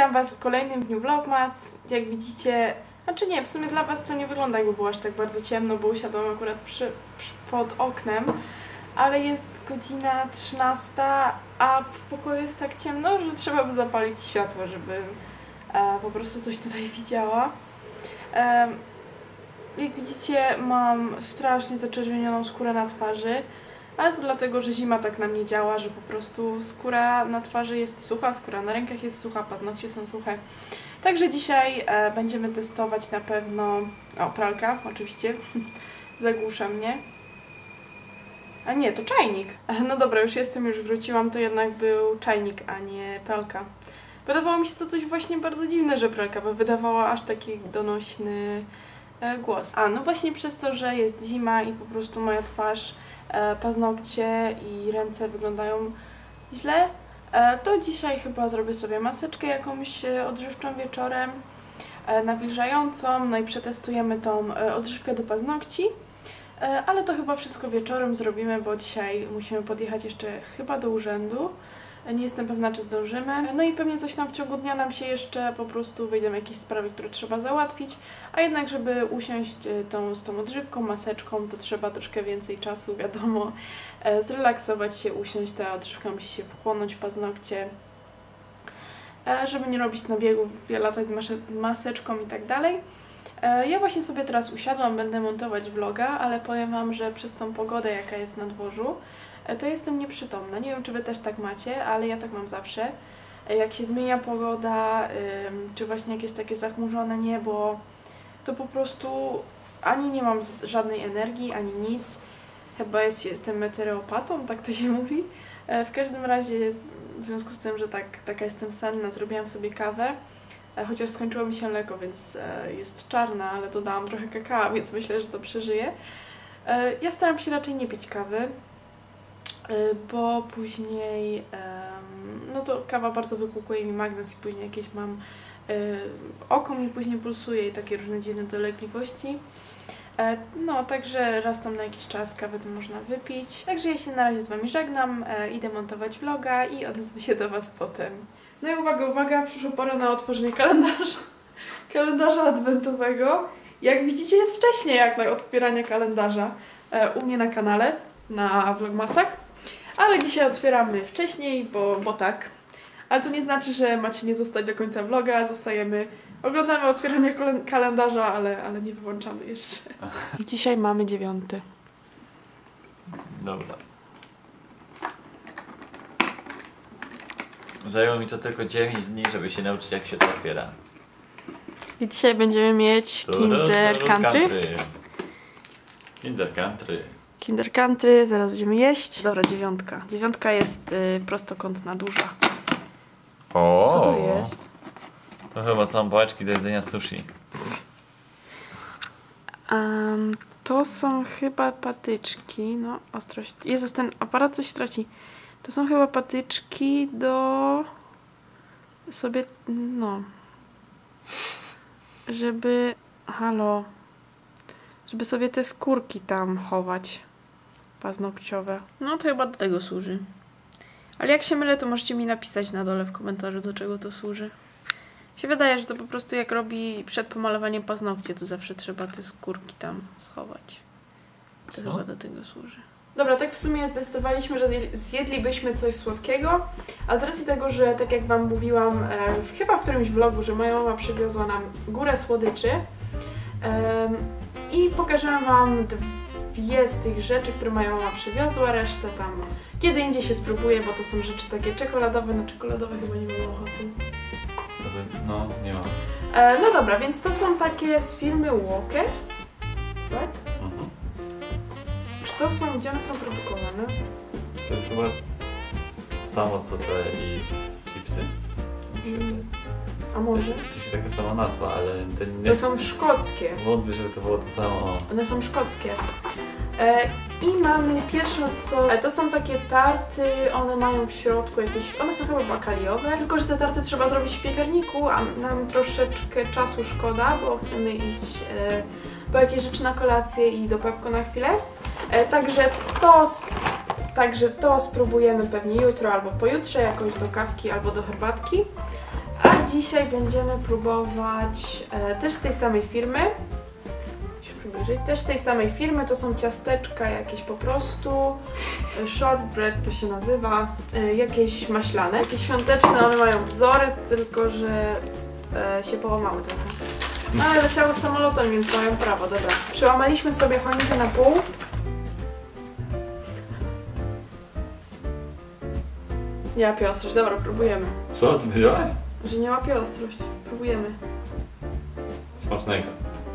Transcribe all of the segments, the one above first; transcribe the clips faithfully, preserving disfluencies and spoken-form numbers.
Witam Was w kolejnym dniu Vlogmas. Jak widzicie, znaczy nie, w sumie dla Was to nie wygląda, jakby było aż tak bardzo ciemno, bo usiadłam akurat przy, przy, pod oknem, ale jest godzina trzynasta, a w pokoju jest tak ciemno, że trzeba by zapalić światło, żeby e, po prostu coś tutaj widziała. E, jak widzicie, mam strasznie zaczerwienioną skórę na twarzy, ale to dlatego, że zima tak na mnie działa, że po prostu skóra na twarzy jest sucha, skóra na rękach jest sucha, paznokcie są suche. Także dzisiaj e, będziemy testować na pewno... O, pralka, oczywiście. Zagłusza mnie. A nie, to czajnik. No dobra, już jestem, już wróciłam, to jednak był czajnik, a nie pralka. Wydawało mi się to coś właśnie bardzo dziwne, że pralka by wydawała aż taki donośny e, głos. A, no właśnie przez to, że jest zima i po prostu moja twarz, e, paznokcie i ręce wyglądają źle, e, to dzisiaj chyba zrobię sobie maseczkę jakąś e, odżywczą wieczorem, e, nawilżającą, no i przetestujemy tą e, odżywkę do paznokci. Ale to chyba wszystko wieczorem zrobimy, bo dzisiaj musimy podjechać jeszcze chyba do urzędu. Nie jestem pewna, czy zdążymy. No i pewnie coś tam w ciągu dnia nam się jeszcze po prostu wyjdą jakieś sprawy, które trzeba załatwić. A jednak, żeby usiąść tą, z tą odżywką, maseczką, to trzeba troszkę więcej czasu, wiadomo. Zrelaksować się, usiąść, ta odżywka musi się wchłonąć w paznokcie. Żeby nie robić nabiegów, latać z maseczką i tak dalej. Ja właśnie sobie teraz usiadłam, będę montować vloga, ale powiem Wam, że przez tą pogodę, jaka jest na dworzu, to jestem nieprzytomna. Nie wiem, czy Wy też tak macie, ale ja tak mam zawsze. Jak się zmienia pogoda, czy właśnie jak jest takie zachmurzone niebo, to po prostu ani nie mam żadnej energii, ani nic. Chyba jest, jestem meteoropatą, tak to się mówi. W każdym razie, w związku z tym, że tak, taka jestem senna, zrobiłam sobie kawę. Chociaż skończyło mi się mleko, więc jest czarna, ale dodałam trochę kakao, więc myślę, że to przeżyję. Ja staram się raczej nie pić kawy, bo później, no to kawa bardzo wypłukuje mi magnes i później jakieś mam, oko mi później pulsuje i takie różne dziwne dolegliwości. No, także raz tam na jakiś czas kawę to można wypić. Także ja się na razie z Wami żegnam, idę montować vloga i odezwę się do Was potem. No i uwaga, uwaga, przyszła pora na otworzenie kalendarza. Kalendarza adwentowego. Jak widzicie, jest wcześniej jak na otwieranie kalendarza e, u mnie na kanale, na vlogmasach. Ale dzisiaj otwieramy wcześniej, bo, bo tak. Ale to nie znaczy, że macie nie zostać do końca vloga. Zostajemy, oglądamy otwieranie kalendarza, ale, ale nie wyłączamy jeszcze. Dzisiaj mamy dziewiąty. Dobra. Zajęło mi to tylko dziewięć dni, żeby się nauczyć, jak się to otwiera. I dzisiaj będziemy mieć Kinder Country. Kinder Country. Kinder Country, zaraz będziemy jeść. Dobra, dziewiątka. Dziewiątka jest y, prostokątna, duża. O, co to jest? To chyba są pałeczki do jedzenia sushi. Um, to są chyba patyczki. No, ostrość. Jezus, ten aparat coś traci. To są chyba patyczki do sobie, no, żeby, halo, żeby sobie te skórki tam chować, paznokciowe. No to chyba do tego służy. Ale jak się mylę, to możecie mi napisać na dole w komentarzu, do czego to służy. Mi się wydaje, że to po prostu jak robi przed pomalowaniem paznokcie, to zawsze trzeba te skórki tam schować. To Co? chyba do tego służy. Dobra, tak w sumie zdecydowaliśmy, że zjedlibyśmy coś słodkiego, a z racji tego, że tak jak Wam mówiłam, e, chyba w którymś vlogu, że moja mama przywiozła nam górę słodyczy e, i pokażę Wam dwie z tych rzeczy, które moja mama przywiozła, resztę tam kiedy indziej się spróbuję, bo to są rzeczy takie czekoladowe, no czekoladowe chyba nie mam ochoty. No, nie mam. E, no dobra, więc to są takie z firmy Walkers, tak? Mhm. To są, gdzie one są produkowane? To jest chyba to samo co te i chipsy. Mm. A może? W sensie taka sama nazwa, ale to nie... To są szkockie. Wątpię, żeby to było to samo. One są szkockie. E, I mamy pierwszą co... E, to są takie tarty, one mają w środku jakieś... One są chyba bakaliowe, tylko że te tarty trzeba zrobić w piekarniku, a nam troszeczkę czasu szkoda, bo chcemy iść e, po jakieś rzeczy na kolację i do Pepko na chwilę. E, także to... Także to spróbujemy pewnie jutro albo pojutrze, jakoś do kawki albo do herbatki. A dzisiaj będziemy próbować e, też z tej samej firmy. Przybliżyć. Też z tej samej firmy, to są ciasteczka jakieś po prostu, shortbread to się nazywa, y, jakieś maślane, jakieś świąteczne, one mają wzory, tylko że y, się połamały trochę. No ale leciały samolotem, więc mają prawo, dobra. Przełamaliśmy sobie choinkę na pół. Nie łapie ostrość, dobra, próbujemy. Co, ty wziąłeś? Że nie łapie ostrość, próbujemy. Smacznego.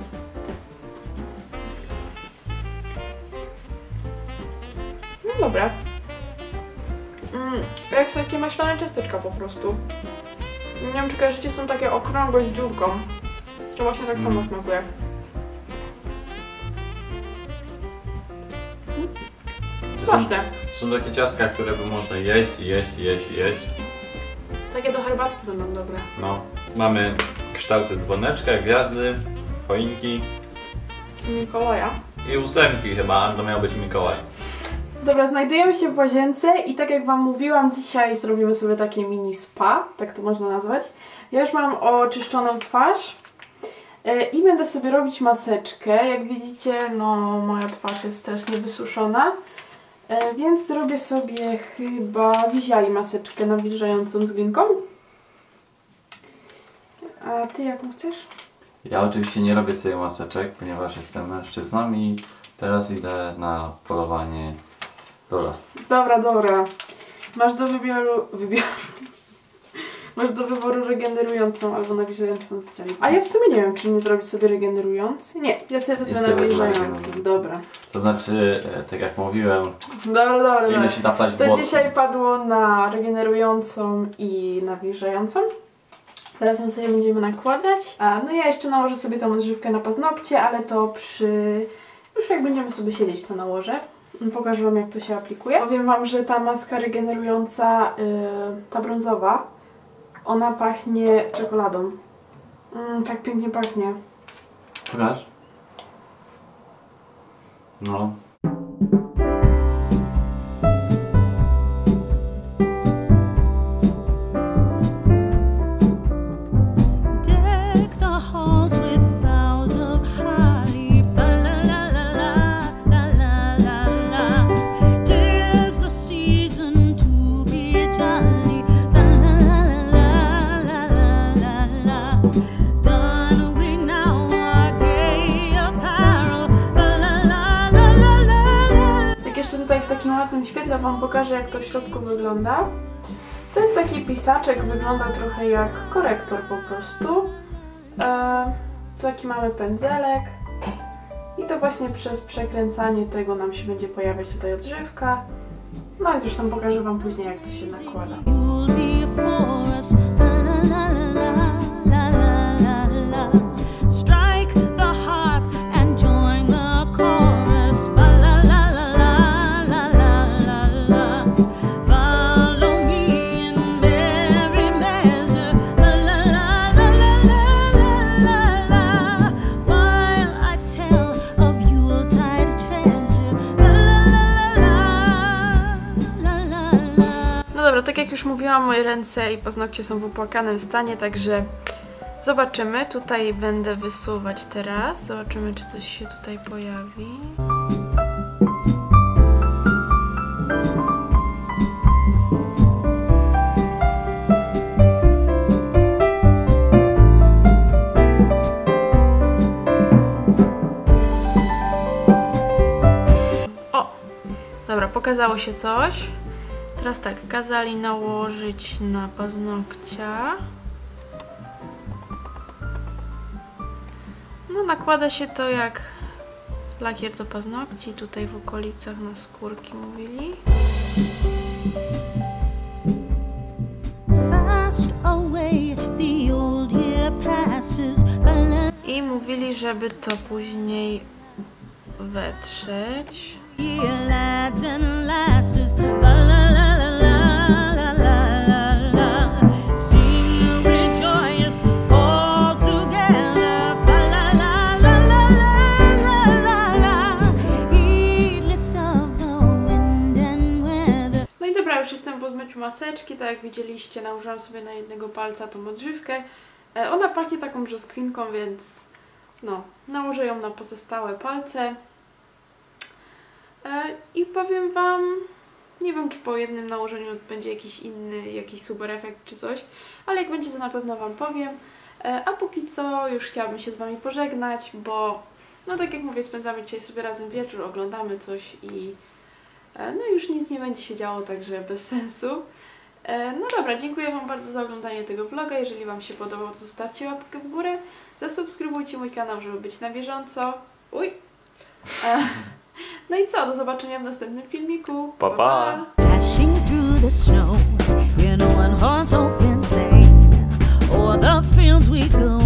No dobra. Mm, jak takie maślane ciasteczka po prostu. Nie wiem, czy kojarzycie, są takie okrągłe z dziurką. To właśnie tak samo Mm. smakuje. To są, Smaczne. są takie ciastka, które by można jeść, jeść, jeść, jeść. Takie do herbatki będą dobre. No. Mamy kształty dzwoneczka, gwiazdy, choinki Mikołaja. i ósemki chyba, to miał być Mikołaj. Dobra, znajdujemy się w łazience i tak jak wam mówiłam, dzisiaj zrobimy sobie takie mini spa, tak to można nazwać. Ja już mam oczyszczoną twarz yy, i będę sobie robić maseczkę. Jak widzicie, no moja twarz jest strasznie wysuszona, yy, więc zrobię sobie chyba z ziali maseczkę nawilżającą z glinką. A ty jaką chcesz? Ja oczywiście nie robię sobie maseczek, ponieważ jestem mężczyzną i teraz idę na polowanie do lasu. Dobra, dobra. Masz do wyboru... wyboru. Masz do wyboru regenerującą albo nawilżającą z ziali. A ja w sumie nie wiem, czy nie zrobić sobie regenerujący. Nie, ja sobie wezmę Ja sobie wezmę nawilżającą. regenerującą. Dobra. To znaczy, e, tak jak mówiłem, Dobra, dobra, idę dobra. się taplać w To błocie. dzisiaj padło na regenerującą i nawilżającą. Teraz ją sobie będziemy nakładać. A no ja jeszcze nałożę sobie tą odżywkę na paznokcie, ale to przy... już jak będziemy sobie siedzieć, to nałożę. Pokażę wam, jak to się aplikuje. Powiem wam, że ta maska regenerująca, yy, ta brązowa, ona pachnie czekoladą. Mm, tak pięknie pachnie. Pokaż? No. Deck the halls with boughs of holly. Fa la la la la, la la la la. 'Tis the season to be jolly. Fa la la la la, la la la la. Don we now our gay apparel. Fa la la la la la. Tak jeszcze tutaj w takim ładnym świetle wam pokażę, jak to w środku wygląda. To jest taki pisaczek, wygląda trochę jak korektor po prostu. Eee, taki mamy pędzelek. I to właśnie przez przekręcanie tego nam się będzie pojawiać tutaj odżywka. No i zresztą pokażę wam później, jak to się nakłada. You'll be for us. La la la la la la la. Strike the harp and join the chorus. La la la la la la la la. Follow me in merry measure. La la la la la la la. While I tell of Yuletide treasure. La la la la la la. No dobra, tak jak już mówiłam, moje ręce i paznokcie są w opłakanym stanie, także zobaczymy. Tutaj będę wysuwać teraz. Zobaczymy, czy coś się tutaj pojawi. O! Dobra, pokazało się coś. Teraz tak, kazali nałożyć na paznokcia. No nakłada się to jak lakier do paznokci, tutaj w okolicach na skórki mówili. Fast away the old year passes. The I mówili, żeby to później wetrzeć. year lads and lasses. La la la la la la la la la. Sing rejoice all together. Fa la la la la la la la la. Heedless of the wind and weather. No i dobra, dobra, już jestem po zmyciu maseczki, tak jak widzieliście, nałożyłam sobie na jednego palca tą odżywkę. E, ona pachnie taką brzoskwinką, więc no, nałożę ją na pozostałe palce. E, I powiem Wam, nie wiem, czy po jednym nałożeniu będzie jakiś inny, jakiś super efekt czy coś, ale jak będzie, to na pewno Wam powiem. E, a póki co już chciałabym się z Wami pożegnać, bo no tak jak mówię, spędzamy dzisiaj sobie razem wieczór, oglądamy coś i e, no już nic nie będzie się działo, także bez sensu. E, no dobra, dziękuję Wam bardzo za oglądanie tego vloga. Jeżeli Wam się podobał, to zostawcie łapkę w górę, zasubskrybujcie mój kanał, żeby być na bieżąco. Uj! E, no i co, do zobaczenia w następnym filmiku. Pa, pa. Dashing through the snow in a one horse open sleigh. O'er the fields we go.